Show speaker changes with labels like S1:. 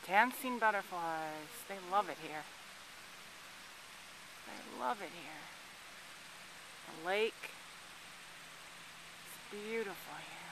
S1: Dancing butterflies. They love it here. They love it here. The lake. It's beautiful here.